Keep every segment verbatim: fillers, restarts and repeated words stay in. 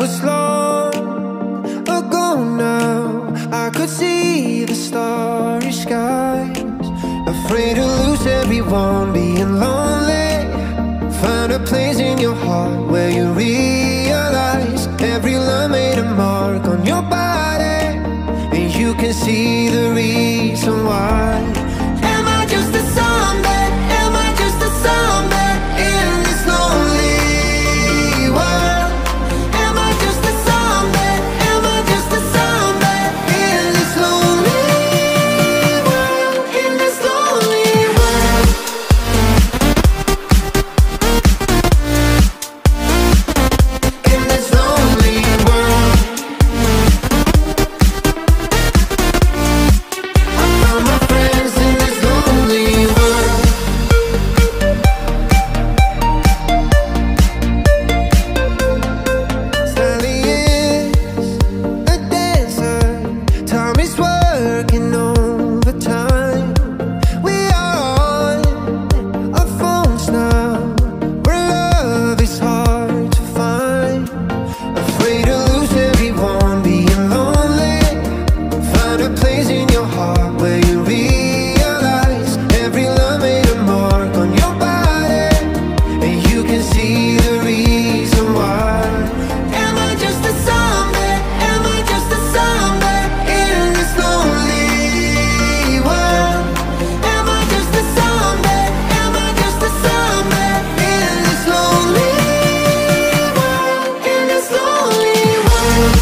was long ago now. I could see the starry skies. Afraid to lose everyone, being lonely. Find a place in your heart where you realize every line made a mark on your body, and you can see the reason why. Am I just a zombie? Am I just a zombie in this lonely world? Am I just a zombie? Am I just a zombie in this lonely world? In this lonely world. In this lonely world. I found my friends in this lonely world. Sally is a dancer. Tommy's working overtime. We are on our phones now, where love is hard to find. Afraid to lose everyone, being lonely. Find a place in your heart where you realize every love made a mark on your body, and you can see the reason why. Am I just a zombie? Am I just a zombie in this lonely world? Am I just a zombie? Am I just a zombie in this lonely world? In this lonely world.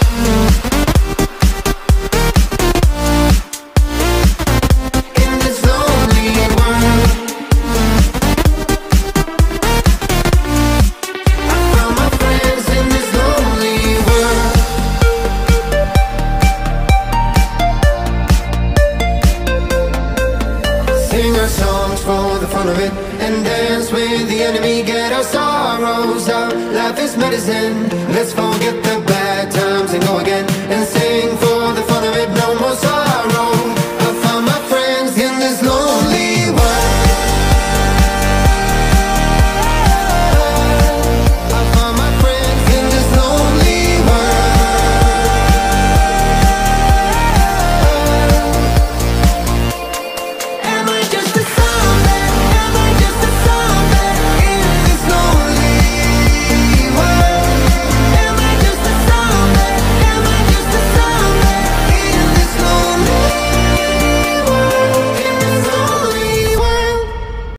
In this lonely world. I found my friends in this lonely world. Sing our songs for the fun of it, and dance with the enemy. Get our sorrows out. Life is medicine. Let's forget the bad times and go again, and sing for the fun